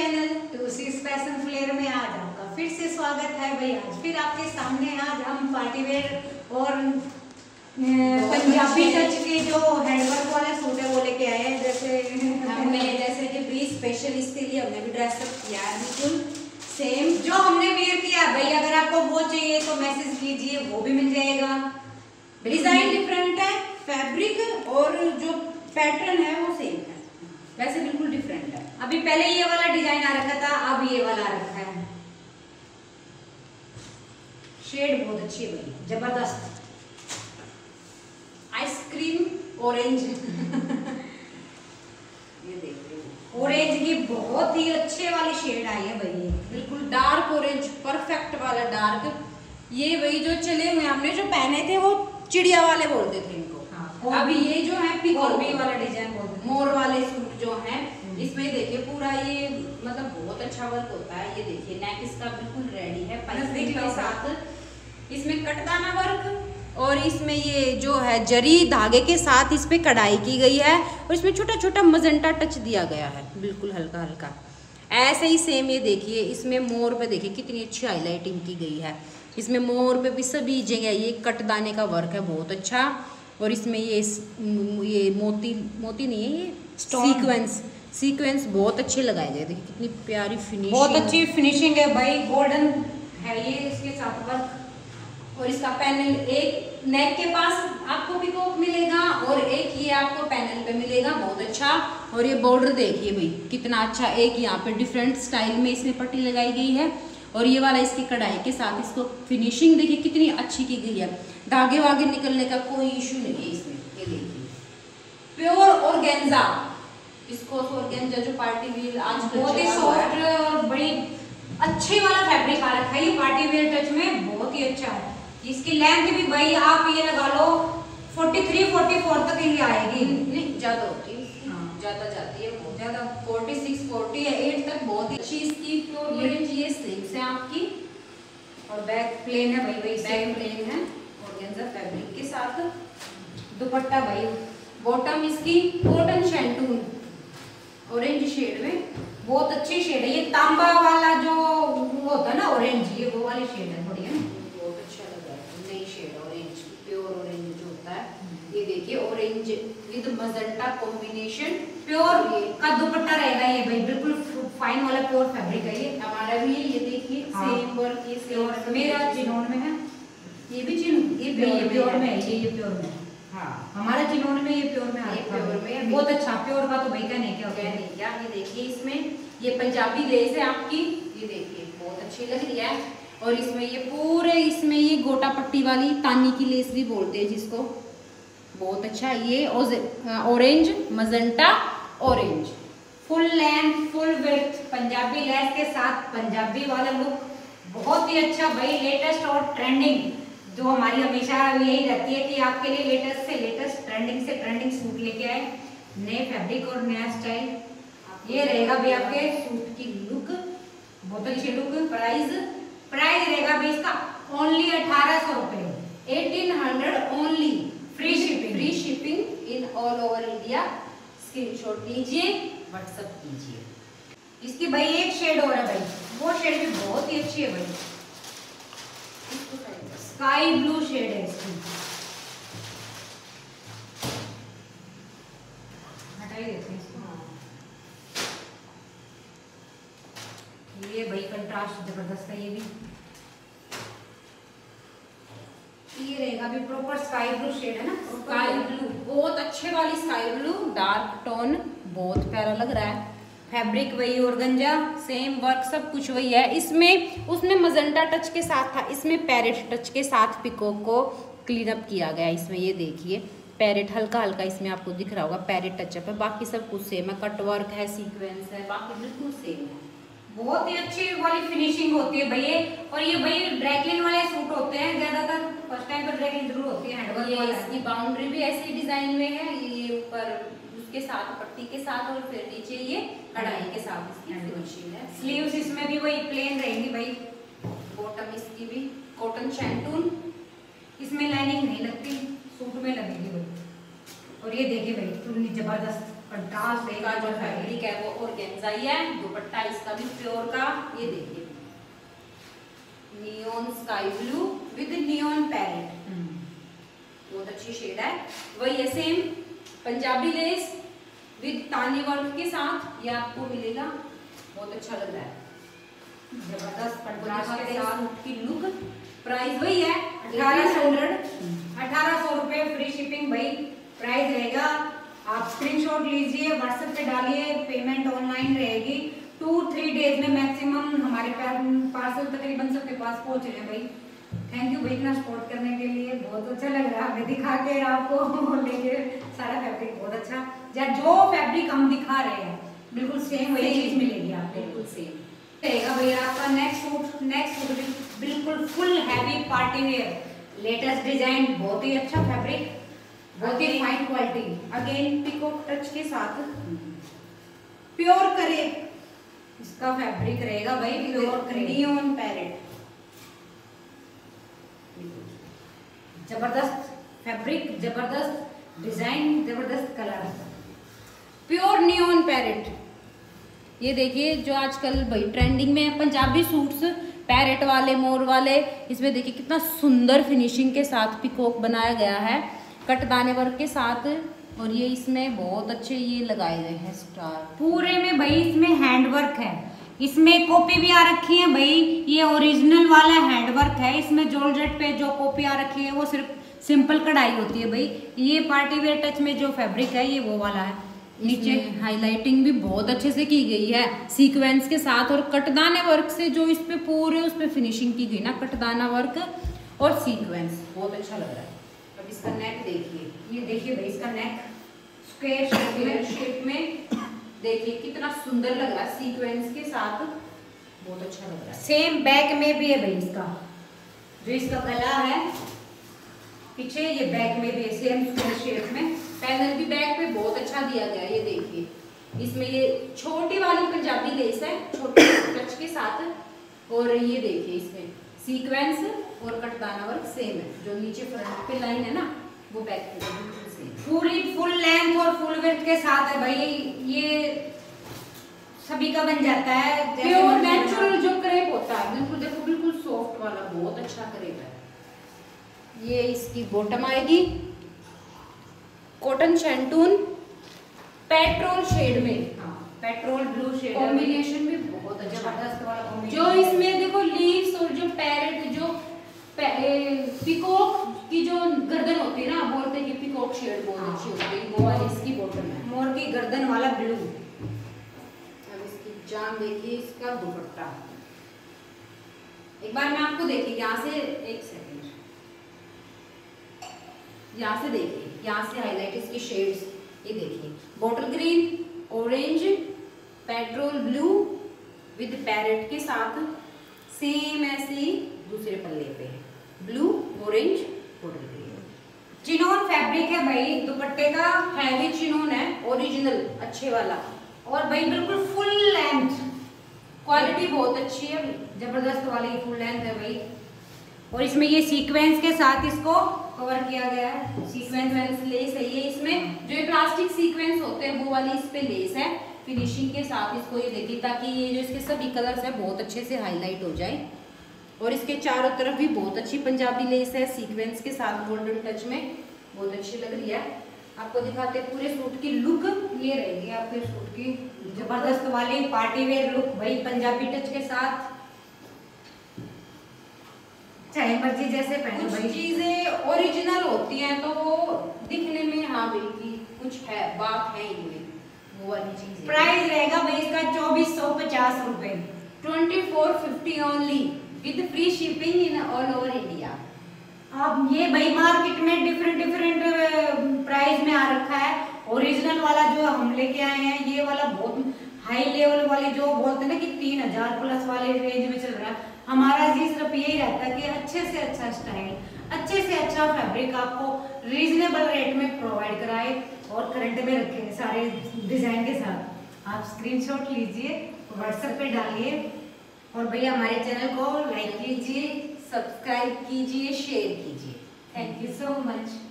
Channel टू सीज fashion flair में आज आपका फिर से स्वागत है भाई। आज फिर आपके सामने आज हम पार्टीवेयर और पंजाबी टच के जो हैंडवर्क वाले सूट है वो लेके आए हैं। जैसे कि प्री स्पेशल इसके लिए हमने भी ड्रेसअप किया है बिल्कुल सेम जो हमने वेयर किया भाई। अगर आपको वो चाहिए तो मैसेज कीजिए, वो भी मिल जाएगा। डिजाइन डिफरेंट है, फैब्रिक और जो पैटर्न है वो सेम है, वैसे बिल्कुल डिफरेंट है। अभी पहले ये वाला डिजाइन आ रखा था, अब ये वाला आ रखा है। शेड बहुत अच्छी है भाई, जबरदस्त आइसक्रीम ऑरेंज ये देखिए ऑरेंज की बहुत ही अच्छे वाली शेड आई है भाई। बिल्कुल डार्क ऑरेंज, परफेक्ट वाला डार्क। ये वही जो चले हुए हमने जो पहने थे वो चिड़िया वाले बोलते थे इनको। हाँ, अभी ये जो है पिकॉबी वाला डिजाइन बोलते थे, मोर वाले सूट जो है इसमें देखिए पूरा ये मतलब बहुत अच्छा वर्क होता है। ये देखिए नेक इसका बिल्कुल रेडी है पाइपिंग के साथ। इसमें कटदाना वर्क और इसमें ये जो है जरी धागे के साथ इस पे कढ़ाई की गई है और इसमें छोटा छोटा मजेंटा टच दिया गया है, बिल्कुल हल्का हल्का। ऐसे ही सेम ये देखिए इसमें मोर पे देखिए कितनी अच्छी हाईलाइटिंग की गई है। इसमें मोर पे भी सभी जगह ये कटदाने का वर्क है बहुत अच्छा। और इसमें ये मोती नहीं है, ये सीक्वेंस बहुत अच्छे लगाए गए। देखिए कितनी प्यारी फिनिशिंग, बहुत अच्छी फिनिशिंग है भाई। गोल्डन है ये इसके साथ वर्क। और इसका पैनल एक नेक के पास आपको पिकॉक मिलेगा और एक ये आपको पैनल पे मिलेगा बहुत अच्छा। और ये बॉर्डर देखिए भाई कितना अच्छा, एक यहाँ पे डिफरेंट स्टाइल में इसमें पट्टी लगाई गई है और ये वाला इसकी कढ़ाई के साथ इसको फिनिशिंग देखिए कितनी अच्छी की गई है। धागे वागे निकलने का कोई इशू नहीं है इसमें। ये देखिए प्योर ऑर्गेन्जा, विस्कोस ऑर्गेन्जा जो पार्टी वेयर आज बहुत ही सॉफ्ट बड़ी अच्छी वाला फैब्रिक आ रखा है ये पार्टी वेयर टच में, बहुत ही अच्छा है। इसकी लेंथ भी भाई आप ये लगा लो 43-44 तक ही आएगी, नहीं ज्यादा होती है, ज्यादा जाती है, बहुत ज्यादा 46-48 तक बहुत ही अच्छी इसकी प्योर ऑरेंज ये स्लीव्स है आपकी और बैक प्लेन है भाई, बैक प्लेन है ऑर्गेन्जा फैब्रिक के साथ। दुपट्टा भाई बॉटम इसकी कॉटन शैंटून ऑरेंज शेड में, बहुत अच्छी शेड है। ये तांबा वाला जो होता है ना ऑरेंज, ये वो वाली शेड है थोड़ी, है बहुत अच्छा लग रहा है। नई शेड ऑरेंज, प्योर ऑरेंज जो होता है। ये देखिए orange with magenta combination, pure का दुपट्टा रहेगा ये भाई, बिल्कुल फाइन वाला प्योर फैब्रिक है ये। हमारा भी है, ये देखिए सेम वर्क, ये प्योर मेरा चिनोन में है, ये भी चिनोन, ये प्योर में है, ये प्योर में है। हाँ हमारा चिनोन में ये प्योर में ये प्योर में बहुत अच्छा। प्योर का तो भाई क्या नहीं, क्या नहीं क्या। ये देखिए इसमें ये पंजाबी लेस है आपकी, ये देखिए बहुत अच्छी लग रही है। और इसमें ये पूरे इसमें ये गोटा पट्टी वाली तानी की लेस भी बोलते हैं जिसको, बहुत अच्छा। ये orange magenta orange, full length full width Punjabi lace के साथ पंजाबी वाला लुक, बहुत ही अच्छा भाई। लेटेस्ट और ट्रेंडिंग जो हमारी हमेशा यही रहती है कि आपके लिए लेटेस्ट से लेटेस्ट ट्रेंडिंग से ट्रेंडिंग सूट लेके आए, नए फैब्रिक और नया स्टाइल। ये रहेगा भी आपके सूट की लुक, बहुत अच्छी लुक। प्राइस रहेगा भी इसका ओनली 1800 रुपए, 1800 only, free shipping in all over India. Screenshot लीजिए, व्हाट्सएप कीजिए। इसकी भाई एक शेड और है भाई, वो शेड भी बहुत ही अच्छी है भाई, स्काई ब्लू शेड है इसकी। हटाई देते हैं इसको। ये भाई कंट्रास्ट जबरदस्त है। ये भी ये रहेगा भी प्रॉपर स्काई ब्लू शेड है ना, स्काई ब्लू बहुत अच्छे वाली स्काई ब्लू डार्क टोन, बहुत प्यारा लग रहा है। फैब्रिक वही ऑर्गेन्जा, सेम वर्क सब कुछ वही है। इसमें उसमें मजेंटा टच के साथ था, इसमें पैरेट टच के साथ पिकॉक को क्लीन अप किया गया। इसमें ये देखिए पैरेट हल्का हल्का इसमें आपको दिख रहा होगा, पैरेट टचअप है। बाकी सब कुछ सेम है, कट वर्क है, सीक्वेंस है, बाकी बिल्कुल सेम है। बहुत ही अच्छी वाली फिनिशिंग होती है भैया। और ये भाई ड्रैगलिन वाले सूट होते हैं ज्यादातर, फर्स्ट टाइम पर ड्रैगलिन जरूर होती है। हैंडवर्क वाला इसकी बाउंड्री भी ऐसी डिजाइन में है, ये ऊपर उसके साथ पट्टी के साथ और फिर नीचे ये कढ़ाई के साथ इसकी फिनिशिंग है। स्लीव्स इसमें भी वही प्लेन रहेंगी भाई। बॉटम इसकी भी कॉटन शैंटून, इसमें लाइनिंग नहीं लगती, सूट में लगेगी भाई। और ये देखिए भाई पूरी जबरदस्त कंट्रास्ट का जो फैब्रिक है वो ऑर्गेन्जा ही है। दुपट्टा इसका भी प्योर का, ये देखिए neon sky blue with neon parrot, बहुत अच्छी शेड है। वही है सेम पंजाबी लेस विद तानी वर्क के साथ, ये आपको मिलेगा, बहुत अच्छा लग रहा है, जबरदस्त कंट्रास्ट के साथ की लुक। प्राइस वही है 1800 रुपए, फ्री शिपिंग भाई प्राइस रहेगा। आप स्क्रीनशॉट लीजिए, व्हाट्सएप पे डालिए, पेमेंट ऑनलाइन रहेगी। 2-3 डेज में मैक्सिमम हमारे पार्सल तकरीबन सबके पास पहुंच रहे हैं भाई। थैंक यू भाई इतना सपोर्ट करने के लिए, बहुत अच्छा लग रहा है हमें दिखा के आपको लेके सारा फैब्रिक बहुत अच्छा, या जो फैब्रिक हम दिखा रहे हैं बिल्कुल सेम वही चीज मिलेगी आपको, बिल्कुल सेम रहेगा भैया। आपका नेक्स्ट सूट बिल्कुल full heavy party wear, latest design, बहुत ही अच्छा फैब्रिक, बहुत ही fine quality, again peacock touch के साथ प्योर करे इसका फैब्रिक रहेगा भाई, प्योर करे, नियॉन पैरेट, जबरदस्त फैब्रिक, जबरदस्त डिजाइन, जबरदस्त कलर, प्योर नियॉन पैरेट। ये देखिए जो आजकल भाई ट्रेंडिंग में है पंजाबी सूट्स, पैरेट वाले, मोर वाले, इसमें देखिए कितना सुंदर फिनिशिंग के साथ पिकॉक बनाया गया है, कटदाने वर्क के साथ, और ये इसमें बहुत अच्छे ये लगाए गए हैं स्टार पूरे में भाई। इसमें हैंडवर्क है, इसमें कॉपी भी आ रखी है भाई, ये ओरिजिनल वाला हैंडवर्क है। इसमें जॉर्जेट पे जो कॉपी आ रखी है वो सिर्फ सिंपल कढ़ाई होती है भाई। ये पार्टी वेयर टच में जो फैब्रिक है ये वो वाला है। नीचे हाईलाइटिंग भी बहुत अच्छे से की गई है सीक्वेंस के साथ, और कटदाने वर्क से जो इस पे पूरे उस पे फिनिशिंग की गई ना, कटदाना वर्क और सीक्वेंस, बहुत अच्छा लग रहा है। अब इसका नेक देखिए, ये देखिए भाई इसका नेक स्क्वायर शेप में देखिए कितना सुंदर लग रहा है सीक्वेंस के साथ, बहुत अच्छा लग रहा है। सेम बैक में भी है भाई इसका, जो इसका गला है पीछे, ये बैक में भी है सेम स्क्वायर शेप में। पैनल भी बैक पे बहुत अच्छा दिया गया है, ये देखिए इसमें ये छोटी वाली पंजाबी लेस है छोटे टच के साथ, और ये देखिए इसमें सीक्वेंस और कटदाना वर्क सेम है, जो नीचे फ्रंट पे लाइन है ना वो बैक पे बिल्कुल सेम, पूरी फुल लेंथ और फुल विड्थ के साथ है भाई। ये सभी का बन जाता है, प्योर नेचुरल जो क्रेप होता है, बिल्कुल देखो बिल्कुल सॉफ्ट वाला, बहुत अच्छा क्रेप है। ये इसकी बॉटम आएगी कॉटन शैंटून पेट्रोल शेड में, पेट्रोल ब्लू शेड, कॉम्बिनेशन भी बहुत अच्छा, जबरदस्त वाला कॉम्बिनेशन। जो इसमें देखो लीव्स और जो पैरेट, जो पिकॉक की जो गर्दन होती है ना, बोलते हैं कि पिकॉक शेड बहुत अच्छी होती है, वो वाली इसकी बॉटम है, मोर की गर्दन वाला ब्लू। अब इसकी जान देखिए, इसका दुपट्टा एक बार मैं आपको देखिए यहाँ से, एक सेकंड, यहाँ से देखिए, यहाँ से हाईलाइट इसकी शेड्स, ये देखिए bottle green, orange, petrol blue with parrot के साथ, सेम ऐसे ही दूसरे पल्ले पे blue, orange, bottle green. Chinon fabric है भाई, दुपट्टे का हैवी चिनोन है, ओरिजिनल अच्छे वाला, और भाई बिल्कुल फुल लेंथ, क्वालिटी बहुत अच्छी है, जबरदस्त वाली फुल लेंथ है भाई। और इसमें ये सीक्वेंस के साथ इसको कवर किया गया है, सीक्वेंस लेस है ये, इसमें जो ये प्लास्टिक सीक्वेंस होते हैं वो वाली इस पे लेस है फिनिशिंग के साथ, इसको ये देखिए ताकि ये जो इसके सभी कलर्स है बहुत अच्छे से हाईलाइट हो जाए, और इसके चारों तरफ भी बहुत अच्छी पंजाबी लेस है सीक्वेंस के साथ, गोल्डन टच में, बहुत अच्छी लग रही है। आपको दिखाते हैं पूरे सूट की लुक, ये रहेगी आपके सूट की जबरदस्त वाली पार्टी वेयर लुक भाई, पंजाबी टच के साथ, चाहे मर्जी जैसे पहने भाई। चीजें ओरिजिनल होती हैं तो वो दिखने में, हाँ बिल्कुल कुछ है, बात है इनमें, वो वाली चीज। प्राइस रहेगा भाई इसका 2450 रुपए, 2450 only with free shipping in all over India. अब ये भाई मार्केट में डिफरेंट प्राइस में आ रखा है। ओरिजिनल वाला जो हम लेके आए हैं, ये वाला बहुत हाई लेवल वाली, जो बोलते हैं ना कि 3000 प्लस वाले रेंज में चल रहा है। हमारा जी सिर्फ यही रहता है कि अच्छे से अच्छा स्टाइल, अच्छे से अच्छा फैब्रिक आपको रीजनेबल रेट में प्रोवाइड कराए, और करंट में रखे सारे डिजाइन के साथ। आप स्क्रीनशॉट लीजिए, व्हाट्सएप पे डालिए, और भैया हमारे चैनल को लाइक कीजिए, सब्सक्राइब कीजिए, शेयर कीजिए। Thank you so much.